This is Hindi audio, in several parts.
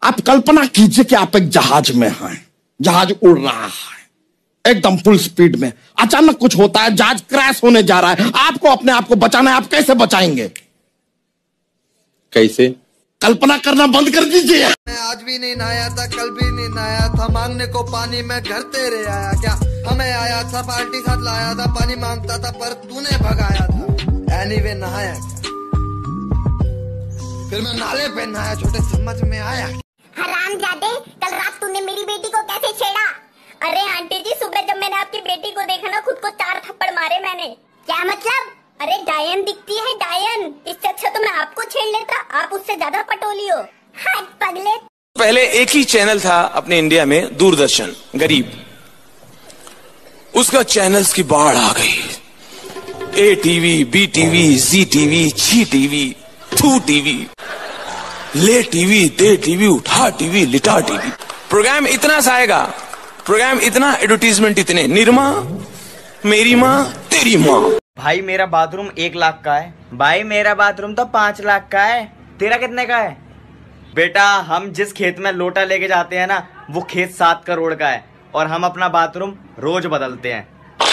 आप कल्पना कीजिए कि आप एक जहाज में हैं, जहाज उड़ रहा है एकदम फुल स्पीड में, अचानक कुछ होता है, जहाज क्रैश होने जा रहा है, आपको अपने आप को बचाना है, आप कैसे बचाएंगे? कैसे? कल्पना करना बंद कर दीजिए। मैं आज भी नहीं नहाया था, कल भी नहीं नहाया था, मांगने को पानी मैं घर तेरे आया क्या? हमें आया था पार्टी साथ लाया था, पानी मांगता था पर तूने भगाया था। एनीवे नहाया क्या? फिर मैं नाले पे नहाया, छोटे समझ में आया। हरामजादे, कल रात तूने मेरी बेटी को कैसे छेड़ा? अरे आंटी जी, सुबह जब मैंने आपकी बेटी को देखा ना, खुद को 4 थप्पड़ मारे मैंने। क्या मतलब? अरे डायन दिखती है, डायन। इससे अच्छा तो मैं आपको छेड़ लेता, आप उससे ज्यादा पटोली हो। हाथ पगले। पहले एक ही चैनल था अपने इंडिया में, दूरदर्शन, गरीब। उसका चैनल्स की बाढ़ आ गई। A TV, B TV, Zee TV, छी टीवी, थू टीवी, ले टीवी, दे टीवी, उठा टीवी, लिटा टीवी। प्रोग्राम इतना सा आएगा, प्रोग्राम इतना, एडवर्टीजमेंट इतने, निरमा, मेरी माँ, तेरी माँ। भाई मेरा बाथरूम 1 लाख का है। भाई मेरा बाथरूम तो 5 लाख का है। तेरा कितने का है? बेटा, हम जिस खेत में लोटा लेके जाते हैं ना, वो खेत 7 करोड़ का है और हम अपना बाथरूम रोज बदलते हैं।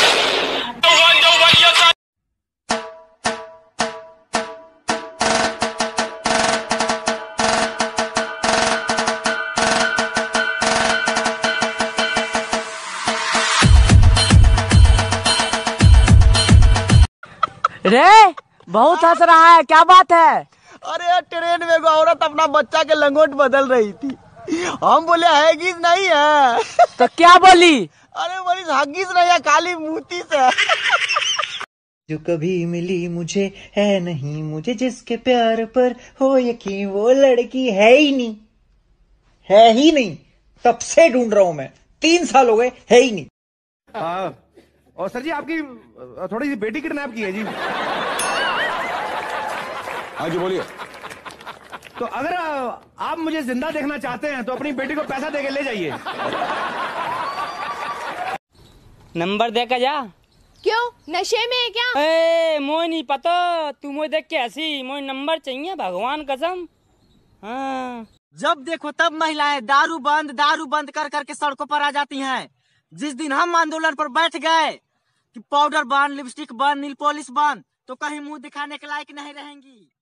रे बहुत हंस रहा है, क्या बात है? अरे यार, ट्रेन में एक औरत अपना बच्चा के लंगोट बदल रही थी। हम बोले हगीज नहीं है। तो क्या बोली? अरे बोली हगीज नहीं है, खाली मूती से। जो कभी मिली मुझे है नहीं, मुझे जिसके प्यार पर हो यकीन, वो लड़की है ही नहीं, है ही नहीं। तब से ढूंढ रहा हूं मैं, 3 साल हो गए, है ही नहीं। और सर जी, आपकी थोड़ी सी बेटी किडनैप की है जी। हाँ जी, बोलिए। तो अगर आप मुझे जिंदा देखना चाहते हैं तो अपनी बेटी को पैसा देके ले जाइए। नंबर दे के जा। क्यों, नशे में है क्या? मोई नहीं पता, तू मोई देख के ऐसी, मोई नंबर चाहिए, भगवान कसम। हाँ, जब देखो तब महिलाएं दारू बंद कर करके सड़कों पर आ जाती हैं। जिस दिन हम आंदोलन पर बैठ गए कि पाउडर बंद, लिपस्टिक बंद, नील पॉलिश बंद, तो कहीं मुंह दिखाने के लायक नहीं रहेंगी।